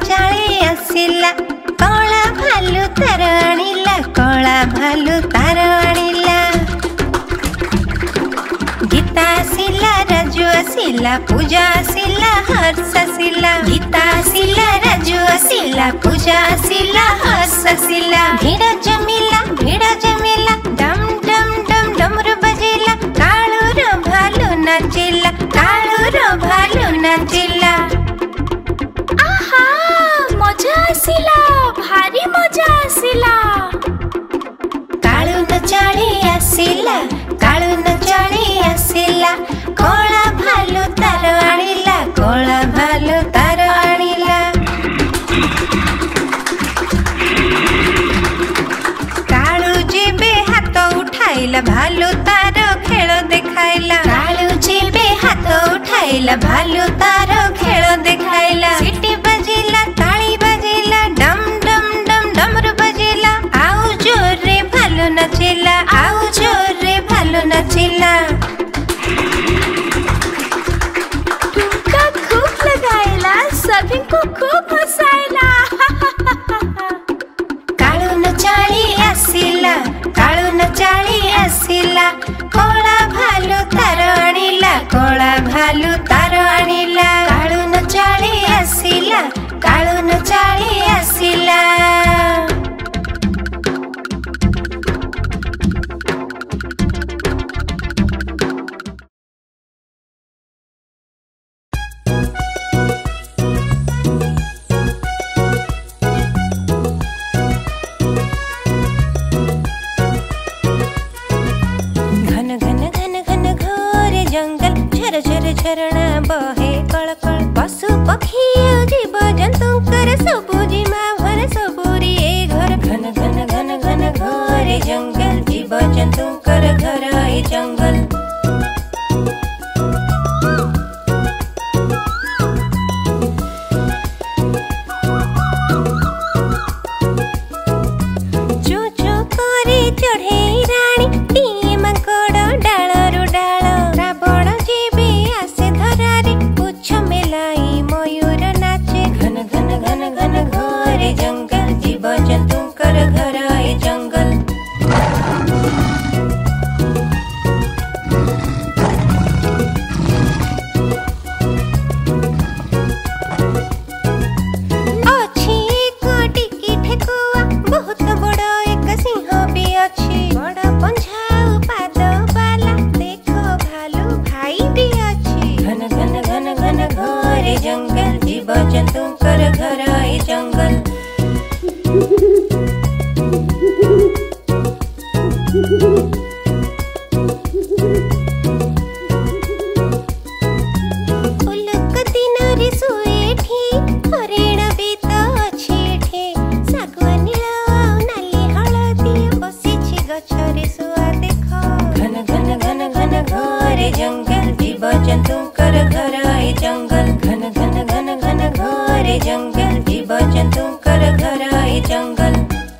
चाली आसिला कला भालू तार आनिला कला भालू तार आनिला गीता आसिला राजू आसिला पूजा आसिला हर्ष आसिला गीता आसिला राजू आसिला पूजा आसिला हर्ष आसिला भीड़ जमिला डम डम डम डमरू बजिला काळूर भालू नाचिला काळूर भालू नाचिला आहा मजा आसिला भारी मजा आसिला काळू नचाळी आसिला कला भालू तार आनिला कला भालू तार आनिला काळू जेबे हाथ उठाइला भालू तार खेल देखाइला काळू जेबे हाथ उठाइला भालू तार खेल देखाइला सीटी बजिला ताली बजिला डम डम डम डमरू बजिला आउ जोरे भालू नाचिला ठुमका खूब लगाइला सभी को खूब हसाइला काळू नचाळी आसिला कला भालू तार आनिला कला भालू तार आनिला काळू नचाळी आसिला झरणा बहे कळकळ पशु पक्षी जीव जंतुकर सबुजिमा भर सबुरी ए घर घन घन घन घन घोरे जंगल जीव जंतुकर घर ए जंगल चो चो करे चढ़े रानी टीए माकड़ डालरू डाल रावण घोरे जंगल जीव जंतुकर घर ए जंगल अच्छी एक टिकी ठेकुआ बहुत बड़ एक सिंह भी अच्छी बड़ पंझा पाद बाला देखो भालू भाई भी अच्छी घन घन घन घन घोरे जंगल जीव जंतुकर घर ए जंगल उल्लुक दिन रे सुएठी हरिण भी तो अच्छी एठे सागुआ नील नाली हळदी बसिछि गछरे सुआ देखो घन घन घन घन घोरे जंगल जीव जंतुकर घर ए जंगल घन घन घन घन घोरे जंगल जीव जंतुकर घर ए जंगल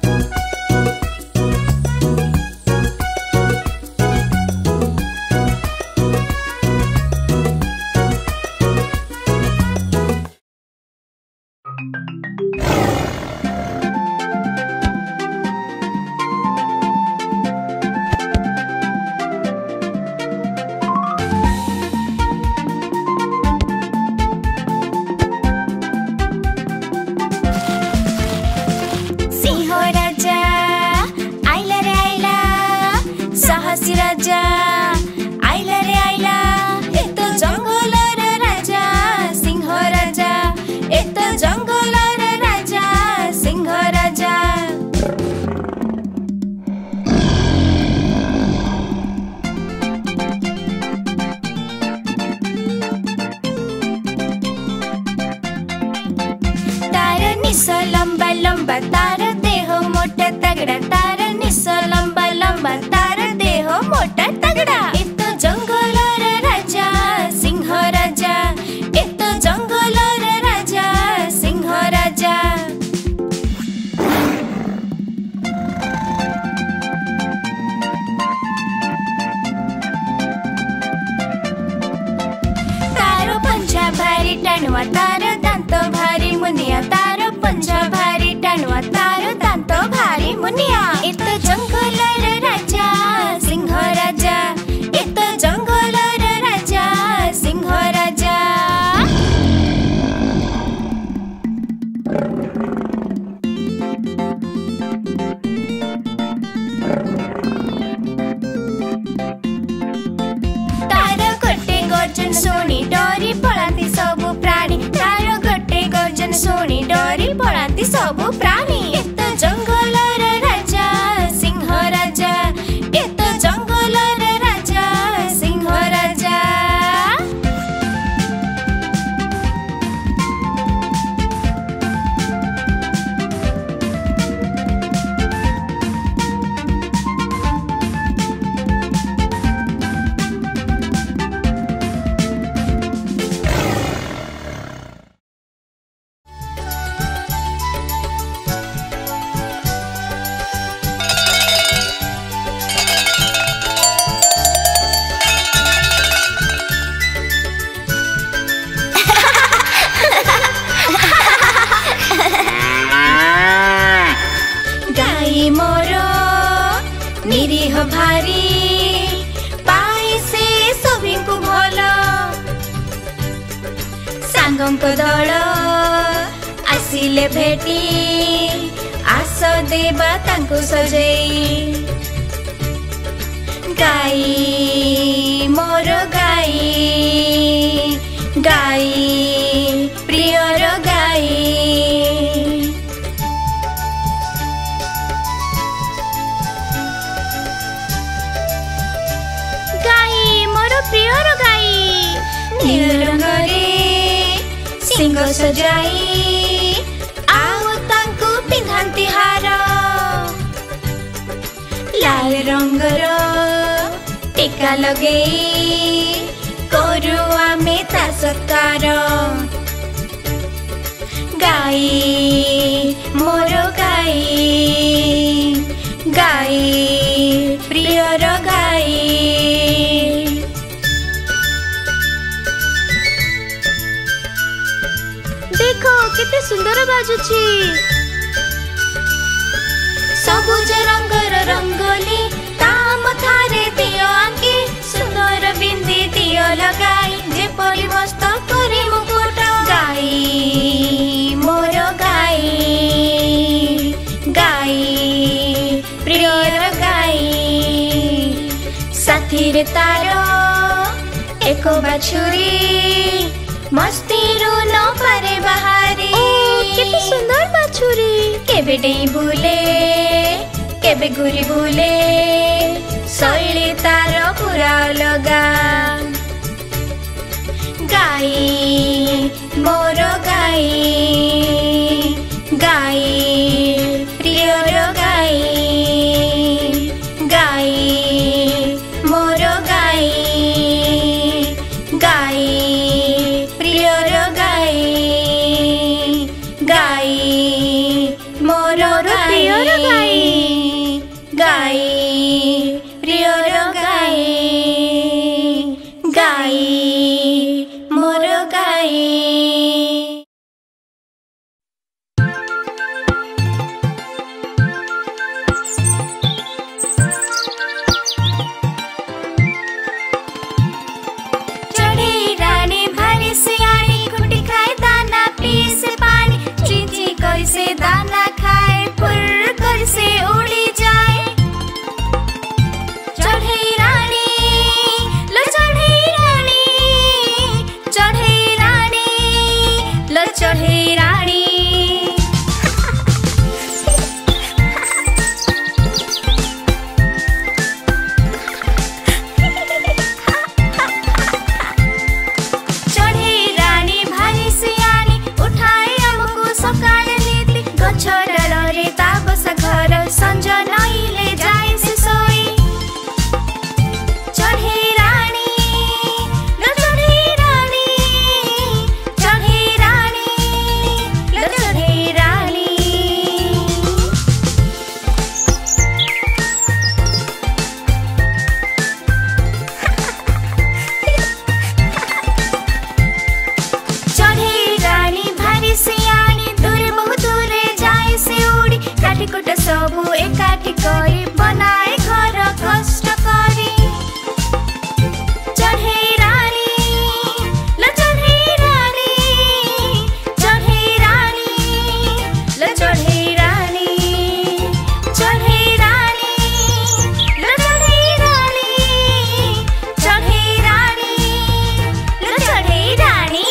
निस लंबा लंबा तार देह मोटा तगड़ा तार निस लंबा लंबा तार देह मोटा तगड़ा एतो जंगल रे राजा सिंह राजा एतो जंगल रे राजा सिंह राजा तारो पंजा भारी टाणुआ तार दांत भारी मुनिया तारो निरीह भारी पाए से सभी को भला सांगंक दल आसिले भेटी आस देवा तांको सजेई गाई मोर गाई गाई प्रियर गाई गाई मोर प्रियर गाई नील रंगरे सिंह सजाई आओ तांको पिंधांती हार लाल रंगर टीका लगेई करू आमे ता सत्कार गाई मोर गाई गाई प्रियर गाई देखो केते सुंदर बाजुची सबुज रंगर रंगोली ताम थारे दियो आंकी सुंदर बिंदी दियो लगाई जेपरी मस्त करी मुकुट गाई मोर गाई गाई प्रियर गाई साथी रे तारो एक बाछुरी मस्ती रू न पारे बाहारी केते सुंदर बाछुरी केबे डेई बुले केबे घुरी बुले शैली तार पूरा लगा गाई मोर गाई गाई प्रियर गाई गाई मोर गाई गाई प्रियर गाई गाई मोर प्रियर गाई गाई प्रियर गाई गाई मोर गाई चढ़ी रानी भारी सियानी खुटी खाए दाना पी से पानी चींची कैसे दाना खाए फुर कैसे उड़ी जाए चढ़ी रानी लो चढ़ी रानी चढ़ी रानी लो चढ़ी रानी चढ़ी रानी भारी सियानी उठाए हमको सकाळ नीति गछ डालरे ताबस घर संज नइले जाए से सोई चढ़ी रानी लो चढ़ी रानी चढ़ी रानी लो चढ़ी रानी चढ़ी रानी भारी सियानी दूर बहुत दूरे जाए से उड़ी काटी कुट सबु एकाठी करी बनाए घर कष्ट करी चढ़ी रानी लो चढ़ी रानी चढ़ी रानी लो चढ़ी रानी चढ़ी रानी लो चढ़ी रानी चढ़ी रानी लो चढ़ी रानी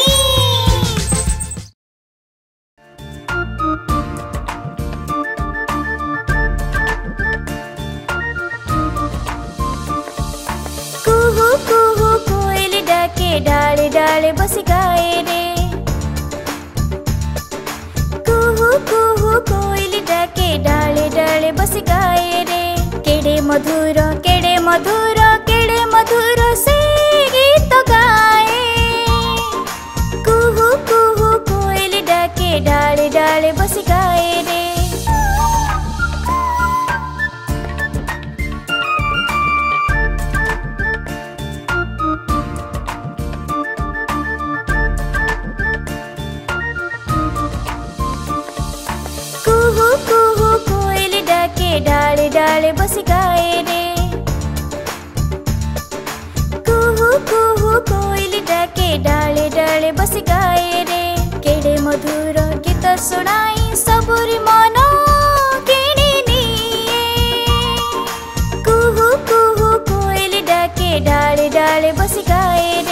कुहू कुहू कोयल डाके डाले डाले बस गाए रे कुहू कुहू कोयल डाके डाले डाले बस गाए रे केड़े मधुर केड़े मधुर केड़े मधुर से गीत गाए कुहू कुहू कोयल डाके डाले डाले बस गाए रे कुहू कुहू कोयल डाके डाले डाले बस गाए रे डाले बसी गाए रे केड़े मधुर गीत सुनाई सबुरी मन किणी निए कुहू कुहू कोयल डाके डाले डाले बसी गाए रे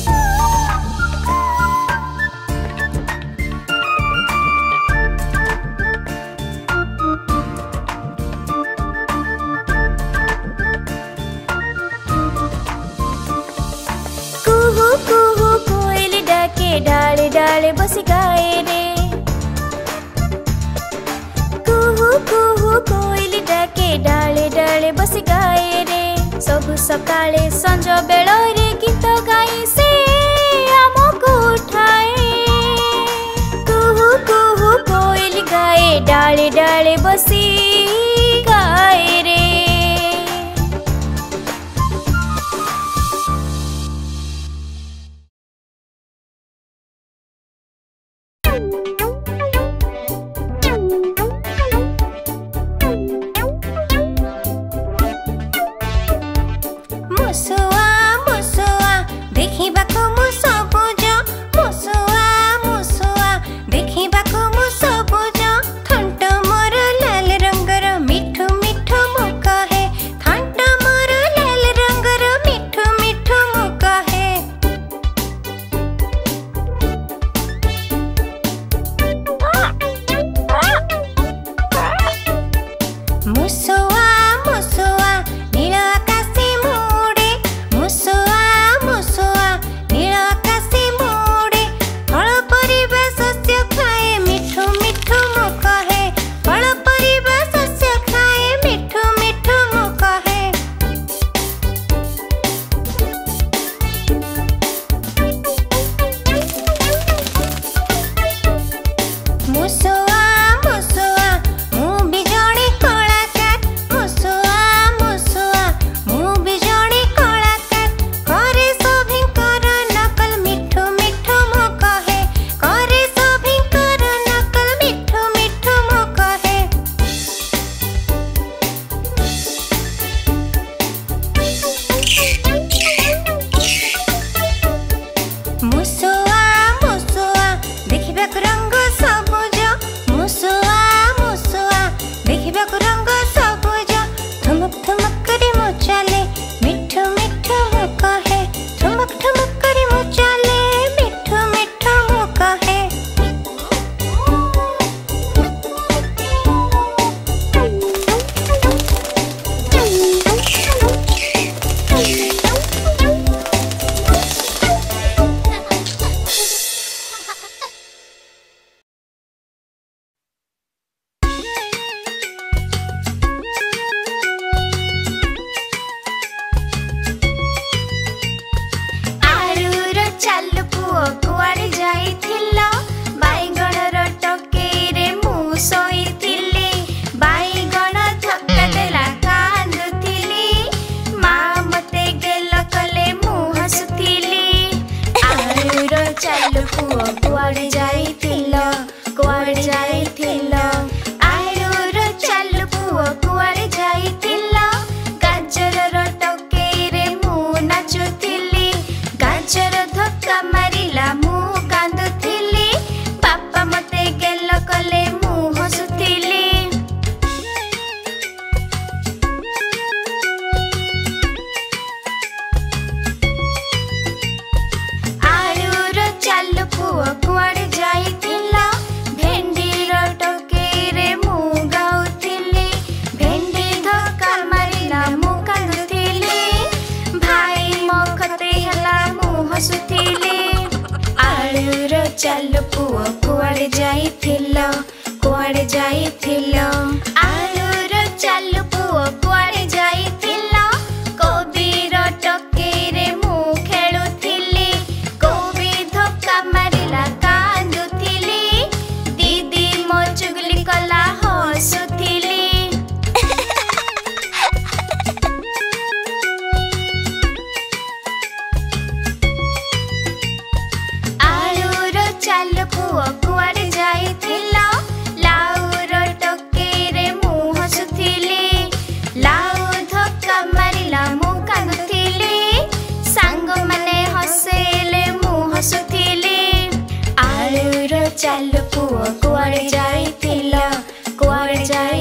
डाले डाले बसी गाए रे कुहू कुहू कोयल डाके डाले डाले बसी गाए रे सबु सकाळे संज बेल रे गीत गाई से आमको उठाए कुहू कुहू कोयल गाए डाले डाले बसी गाए रे मुसुआ मुसुआ देखिबाको मु सबुज मुसुआ मुसुआ देखिबाको मु सबुज थंट मोर लाल रंगर मिठ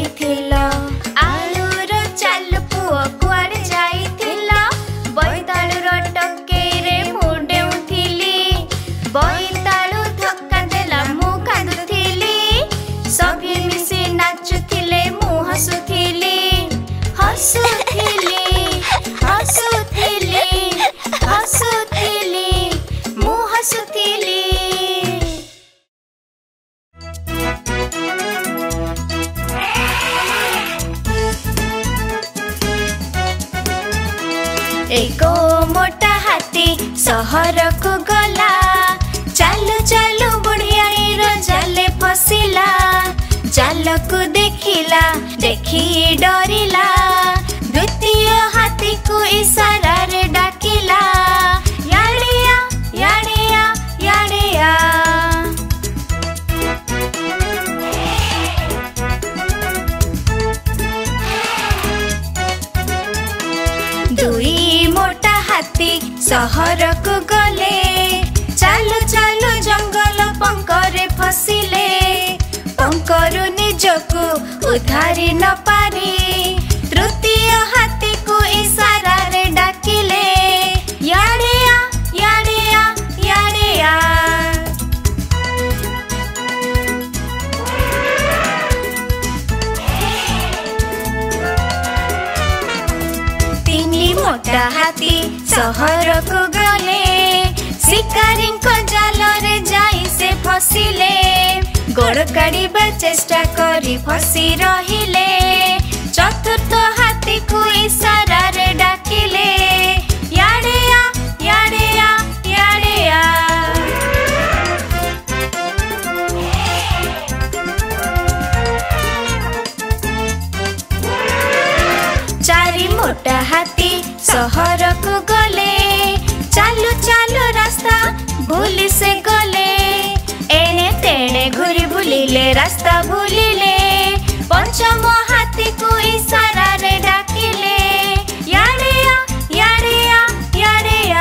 जाइथिल आलुर चालु पुओ कुआडे जाइथिल बोइतालुर टकेरे मु डेउथिली बोइतालु धक्का देला मु कांदुथिली सभी मिसी नाचुथिले मु हसुथिली हसुथिली हसुथिली हसुथिली मु हसुथिली एको मोटा हाथी सहर को गला चालू चालू बुढ़ियाईर जाले फसिला जाल को देखिला देखी डरिला द्वितीय हाथी को इशारा रे डाकिला याड़िया याड़िया याड़िया दुई मोटा हाथी सहर को गले चालू चालू जंगल पंकरे फसिले पंकरु निजको उधारी न पारी तृतीय हाथी को इशारा रे डाकिले याड़िया याड़िया याड़िया तीनी मोटा हाथी सहर को गले शिकारी को जाल रे जाई से फसिले गोड़ काढ़ा चेष्टा करी फसी रहिले चतुर्थ हाथी को इशारा रे डाकिले याड़िया याड़िया याड़िया चारि मोटा हाथी सहर को गले चालू चालू रास्ता भूली से गले एने तेने घुरी भूलिले रास्ता भूलिले पंचम हाथी को इशारा रे डाकिले याड़िया याड़िया याड़िया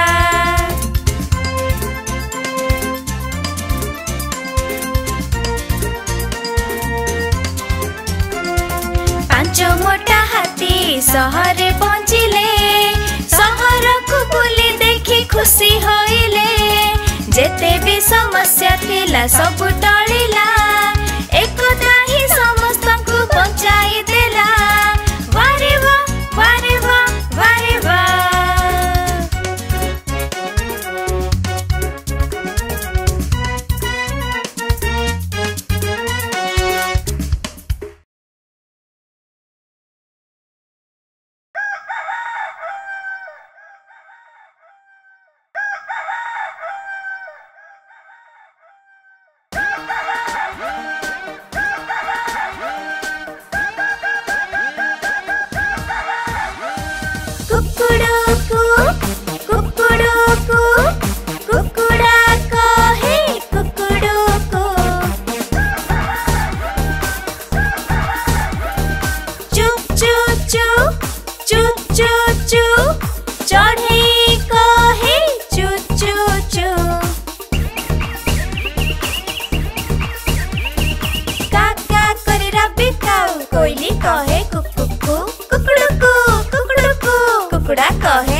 पांच मोटा हाथी सहरे पहुंचिले सहर को बुली देखी खुशी होइले जेते भी समस्या थिला सब टळिला एकदा ही समस्त को पहुंचाई देला वारे वा वारे वा वारे वा कोयली कहे कुकुकु कुकुड़ुकु कुकुड़ुकु कुकुड़ा कहे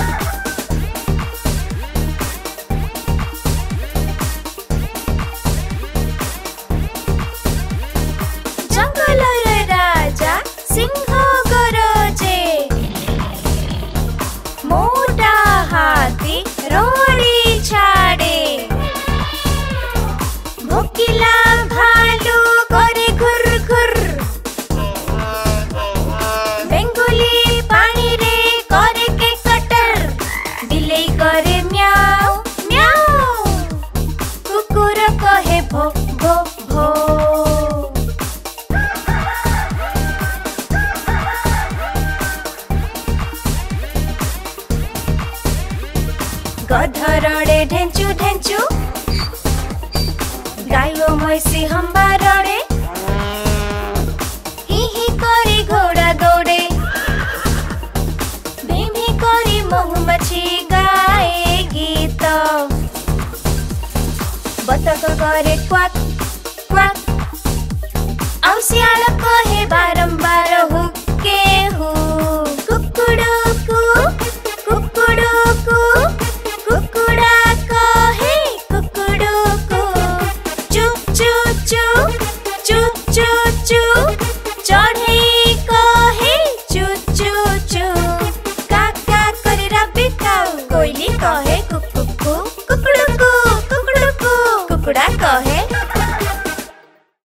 जंगल रे राजा सिंह गरजे मोटा हाथी रोड़ी छाड़े भोकिला भालू करे घुर घुर बेंगुली पानी रे करे के कटर बिलेई करे म्याऊ म्याऊ कुकुर कहे भो भो भो गधरड़े ढेंचू ढेंचू गायो मैसी हम्बारड़े ही करी घोड़ा दौड़े भीमी करी महुमच्छी गाए गीत बतक करे क्वाक क्वाक आउ सियाल कहे बार कोइली कहे कुकुकु कुकुड़ुकु कुकुड़ुकु कुकुड़ा कहे